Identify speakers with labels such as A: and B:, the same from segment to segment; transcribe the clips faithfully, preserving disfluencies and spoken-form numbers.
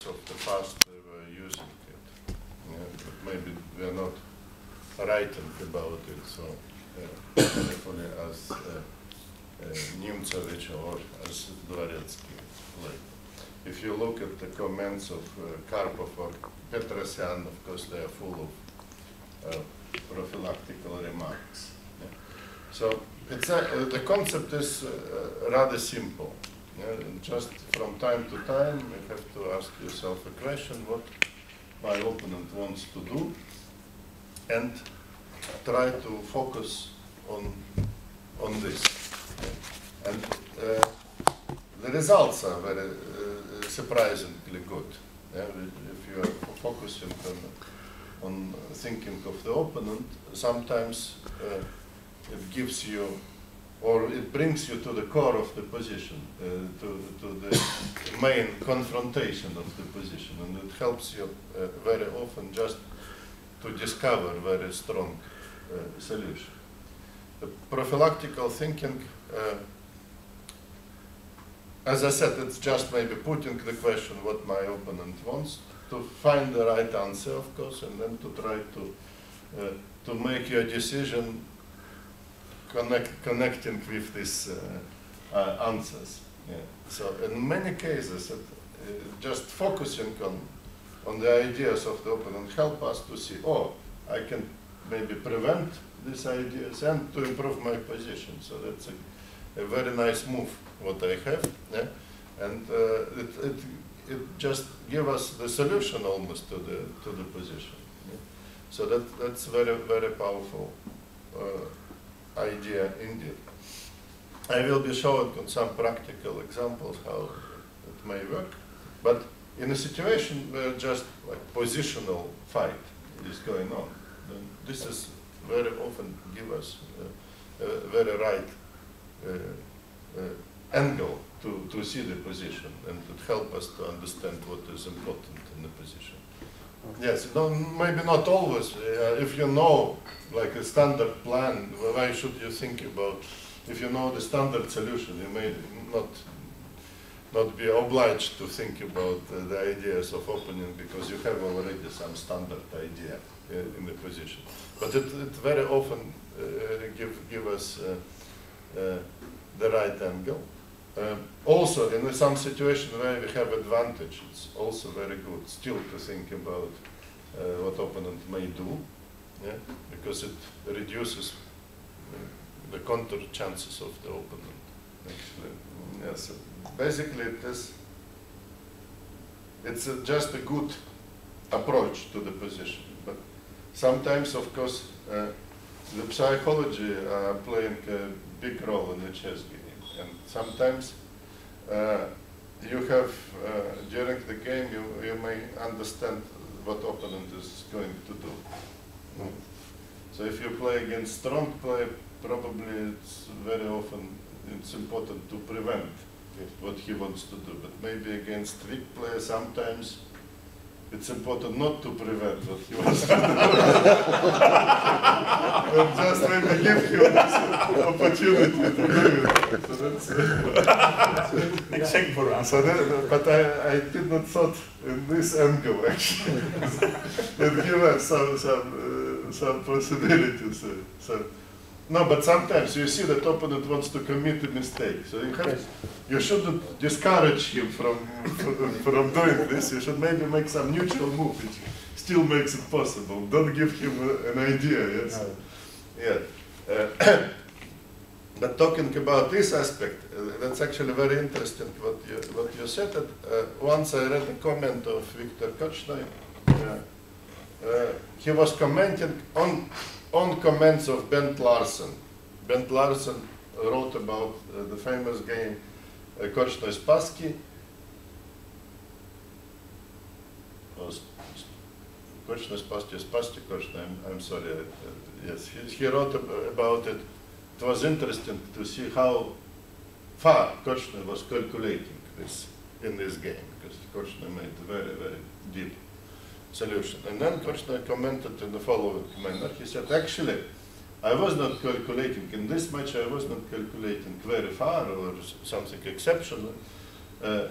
A: of the past they were using it. Yeah, but maybe we are not writing about it so uh, carefully as uh, uh, Nemtsovich or as Dvoretsky. Like, if you look at the comments of uh, Karpov or Petrosyan, of course they are full of uh, prophylactical remarks. Yeah. So it's a, uh, the concept is uh, rather simple. Yeah, and just from time to time, you have to ask yourself a question: what my opponent wants to do, and try to focus on on this. Yeah. And uh, the results are very uh, surprisingly good. Yeah? If you are focusing on on thinking of the opponent, sometimes uh, it gives you, or it brings you to the core of the position, uh, to, to the main confrontation of the position, and it helps you uh, very often just to discover very strong uh, solution. The prophylactical thinking, uh, as I said, it's just maybe putting the question what my opponent wants, to find the right answer, of course, and then to try to uh, to make your decision Connect, connecting with these uh, uh, answers. Yeah. So in many cases, it, uh, just focusing on, on the ideas of the opponent help us to see, oh, I can maybe prevent these ideas and to improve my position. So that's a, a very nice move, what I have. Yeah? And uh, it, it, it just gives us the solution almost to the, to the position. Yeah? So that, that's very, very powerful uh, idea indeed. I will be showing on some practical examples how it may work, but in a situation where just like positional fight is going on, then this is very often give us a, a very right uh, uh, angle to, to see the position, and it helps us to understand what is important in the position. Yes, no, maybe not always. Uh, if you know, like a standard plan, why should you think about? If you know the standard solution, you may not not be obliged to think about uh, the ideas of opening because you have already some standard idea uh, in the position. But it, it very often uh, give give us uh, uh, the right angle. Um, also, in some situation where we have advantage, it's also very good still to think about uh, what opponent may do, yeah? Because it reduces uh, the counter chances of the opponent. Actually, yes. Basically, it is. It's a, just a good approach to the position, but sometimes, of course, uh, the psychology are playing a big role in the chess game. And sometimes uh, you have, uh, during the game, you, you may understand what opponent is going to do. Mm. So if you play against strong player, probably it's very often it's important to prevent what he wants to do. But maybe against weak player, sometimes it's important not to prevent what he wants to do. But just maybe give him this opportunity to do it. So that's
B: Exact for us.
A: So that, but I, I did not thought in this angle actually. It gives us some some uh, some possibilities. Uh, so no, but sometimes you see that opponent wants to commit a mistake. So you have, yes. you shouldn't discourage him from from doing this. You should maybe make some neutral move, which still makes it possible. Don't give him a, an idea. Yes. No. Yeah. Uh, but talking about this aspect, uh, that's actually very interesting. What you what you said. That uh, once I read a comment of Viktor Korchnoi. Uh, uh, he was commenting on. on comments of Bent Larsen. Bent Larsen wrote about uh, the famous game uh, Korchnoi Spassky. Korchnoi Spassky, Spassky Korchnoi, I'm, I'm sorry. Uh, yes, he, he wrote ab about it. It was interesting to see how far Korchnoi was calculating this in this game, because Korchnoi made a very, very deep solution. And then Korchnoi commented in the following manner. He said, actually, I was not calculating in this match, I was not calculating very far or something exceptional. Uh,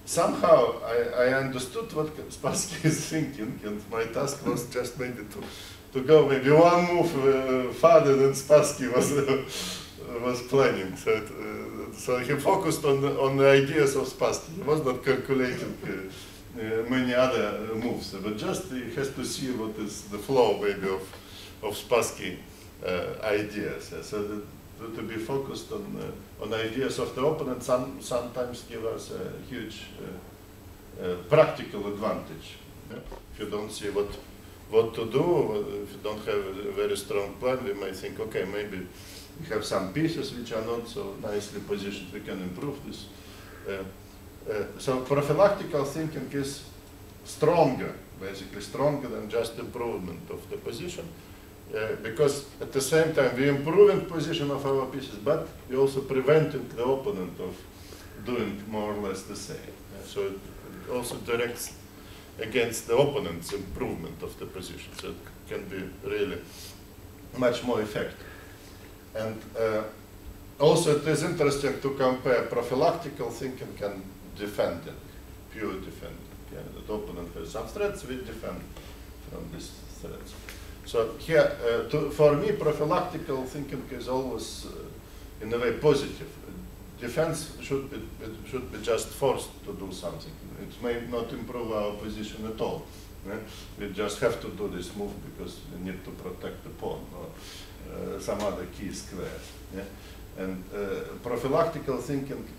A: somehow I, I understood what Spassky is thinking, and my task was just maybe to, to go maybe one move uh, farther than Spassky was, uh, was planning. So, it, uh, so he focused on the, on the ideas of Spassky. He was not calculating uh, uh, many other uh, moves, but just he has to see what is the flow maybe of, of Spassky uh, ideas. Yeah. So that, to, to be focused on, uh, on ideas of the opponent some, sometimes give us a huge uh, uh, practical advantage. Yeah? If you don't see what, what to do, if you don't have a very strong plan, we may think, okay, maybe we have some pieces which are not so nicely positioned, we can improve this. Uh, uh, so prophylactical thinking is stronger, basically stronger than just improvement of the position. Uh, because at the same time we improving position of our pieces, but we also preventing the opponent of doing more or less the same. Uh, so it also directs against the opponent's improvement of the position. So it can be really much more effective. And uh, also it is interesting to compare prophylactical thinking and defending, pure defending. Yeah? The opponent has some threats, we defend from these threats. So here, uh, to, for me, prophylactical thinking is always, uh, in a way, positive. Defense should be, it should be just forced to do something. It may not improve our position at all. Yeah? We just have to do this move because we need to protect the pawn or uh, some other key square. Yeah? And uh, prophylactical thinking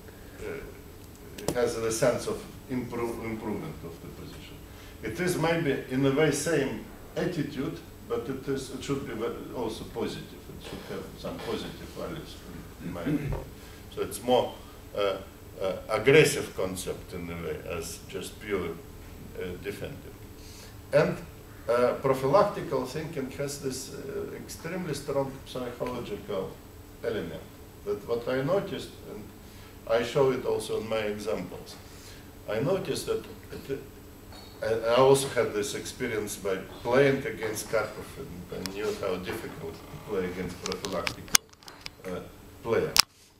A: uh, has the sense of improve, improvement of the position. It is maybe, in a way, same attitude, but it is it should be also positive. It should have some positive values in, in my opinion. So it's more uh, uh, aggressive concept in a way as just pure uh, defensive. And uh, prophylactical thinking has this uh, extremely strong psychological element. That what I noticed, and I show it also in my examples, I noticed that it, I also had this experience by playing against Karpov, and I knew how difficult to play against prophylactical uh, player.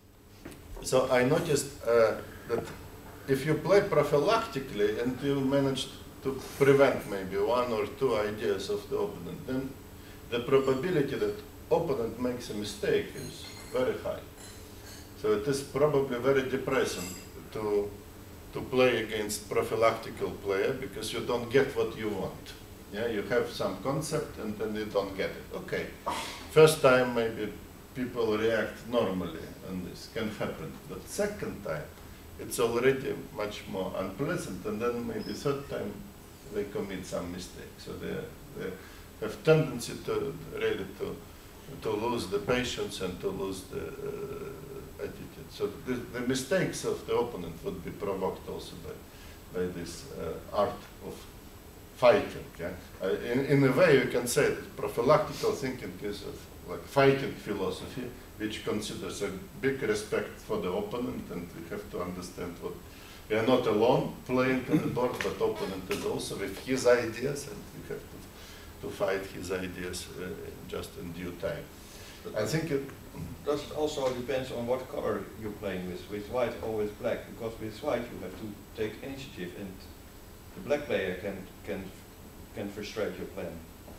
A: So I noticed uh, that if you play prophylactically and you manage to prevent maybe one or two ideas of the opponent, then the probability that opponent makes a mistake is very high. So it is probably very depressing to to play against prophylactical player because you don't get what you want. Yeah, you have some concept and then you don't get it. Okay, first time maybe people react normally and this can happen, but second time it's already much more unpleasant, and then maybe third time they commit some mistake. So they, they have tendency to really to, to lose the patience and to lose the uh, attitude. So the, the mistakes of the opponent would be provoked also by, by this uh, art of fighting. Yeah? Uh, in, in a way, you can say that prophylactical thinking is of, like fighting philosophy, which considers a big respect for the opponent, and we have to understand what we are not alone playing on the board, but opponent is also with his ideas, and we have to, to fight his ideas uh, just in due time. I think it
B: does it also depends on what color you're playing with. With white or with black, because with white you have to take initiative, and the black player can can can frustrate your plan.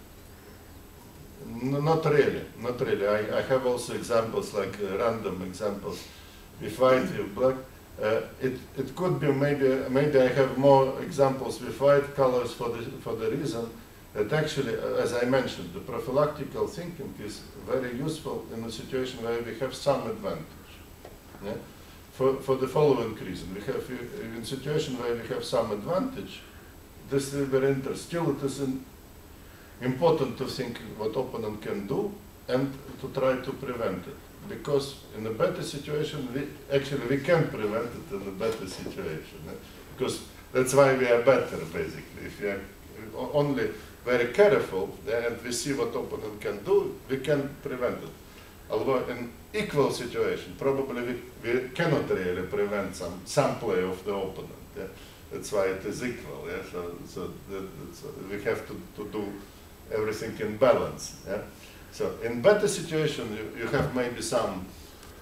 A: No, not really, not really. I, I have also examples like uh, random examples with white with black. Uh, it it could be maybe maybe I have more examples with white colors for the for the reason that actually, uh, as I mentioned, the prophylactical thinking is very useful in a situation where we have some advantage. Yeah? For, for the following reason, we have uh, in a situation where we have some advantage, this is very interesting. Still, it is in, important to think what opponent can do and to try to prevent it. Because in a better situation, we, actually we can prevent it in a better situation. Yeah? Because that's why we are better, basically. If we are only very careful, yeah, and we see what opponent can do, we can prevent it. Although in equal situation, probably we, we cannot really prevent some, some play of the opponent. Yeah? That's why it is equal. Yeah? So, so that, that's, we have to, to do everything in balance. Yeah? So in better situation, you, you have maybe some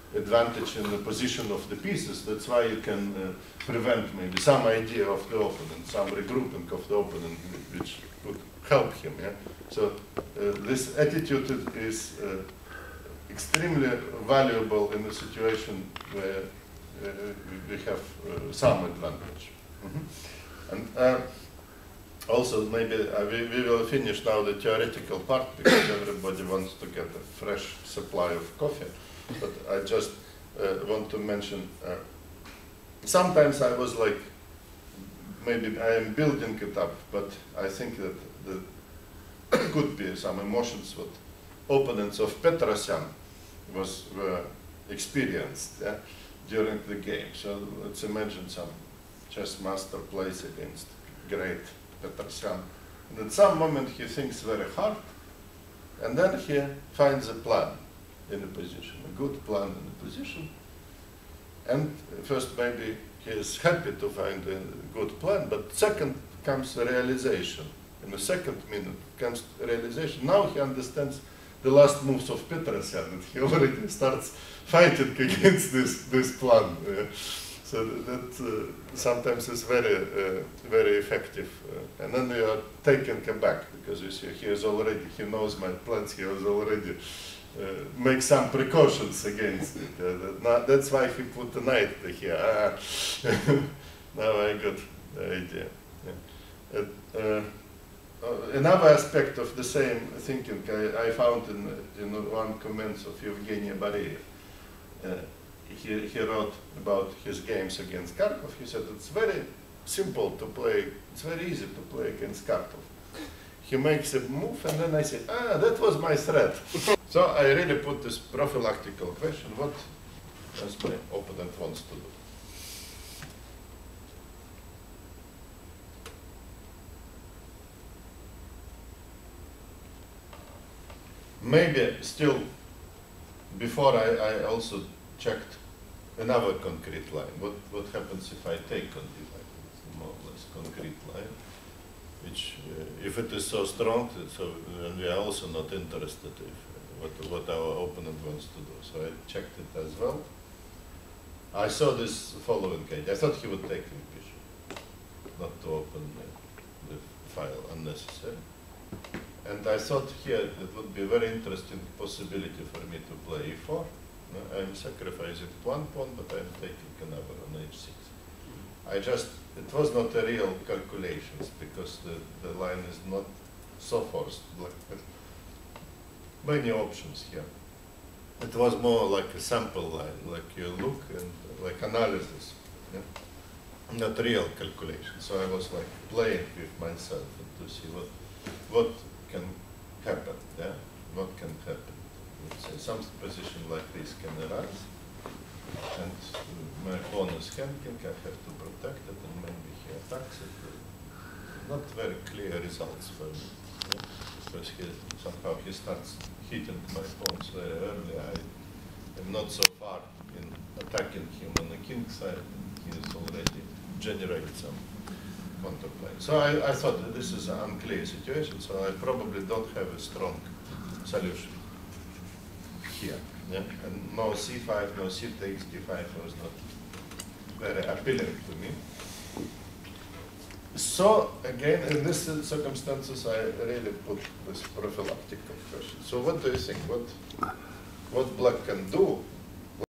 A: advantage in the position of the pieces. That's why you can uh, prevent maybe some idea of the opponent, some regrouping of the opponent, which would help him. Yeah? So uh, this attitude is uh, extremely valuable in a situation where uh, we have uh, some advantage. Mm-hmm. And uh, also, maybe uh, we, we will finish now the theoretical part because everybody wants to get a fresh supply of coffee. But I just uh, want to mention, uh, sometimes I was like, maybe I am building it up, but I think that there could be some emotions what opponents of Petrosyan was were experienced yeah, during the game. So let's imagine some chess master plays against great Petrosyan. And at some moment he thinks very hard, and then he finds a plan in a position, a good plan in a position. And first maybe he is happy to find a good plan, but second comes the realization. In the second minute comes the realization. Now he understands the last moves of Petrosyan, and he already starts fighting against this, this plan. Uh, so that, that uh, sometimes is very, uh, very effective. Uh, and then you are taken aback, because you see, he is already, he knows my plans, he has already uh, make some precautions against it. Uh, that, now, that's why he put the knight here. Ah, now I got the idea. Yeah. Uh, uh, another aspect of the same thinking I, I found in, in one comment of Evgeny Bareyev. Uh, he, he wrote about his games against Karpov. He said it's very simple to play, it's very easy to play against Karpov. He makes a move and then I say, ah, that was my threat. So I really put this prophylactical question, what does my opponent wants to do? Maybe still, before I, I also checked another concrete line. What, what happens if I take on the line? It's more or less concrete line, which uh, if it is so strong, so then we are also not interested if what, what our opponent wants to do. So I checked it as well. I saw this following case. I thought he would take the bishop, not to open the, the file unnecessary. And I thought here it would be a very interesting possibility for me to play e four. No, I'm sacrificing one pawn, but I'm taking another on h six. I just, it was not a real calculations because the, the line is not so forced. Like, many options here. It was more like a sample line, like you look and like analysis, yeah? Not real calculation. So I was like playing with myself and to see what what can happen, yeah? What can happen. Let's say some position like this can arise, and my pawn is hanging, I have to protect it, and maybe he attacks it. Not very clear results for me, yeah? Because he, somehow he starts hitting my pawns very early. I am not so far in attacking him on the king side, and he has already generated some counterplay. So I, I thought that this is an unclear situation, so I probably don't have a strong solution here. Yeah? And no c five, no c takes d five was not very appealing to me. So again, in these circumstances, I really put this prophylactic question. So what do you think? What what black can do